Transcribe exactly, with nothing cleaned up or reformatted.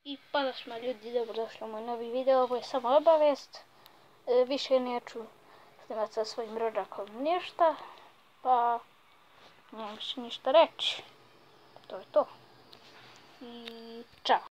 I pozdrav ljudi, dobrodošli u moj novi video, ovo je samo obavijest. E, više neću snimati sa svojim rođakom ništa, pa nemam više ništa reći. To je to. I čao.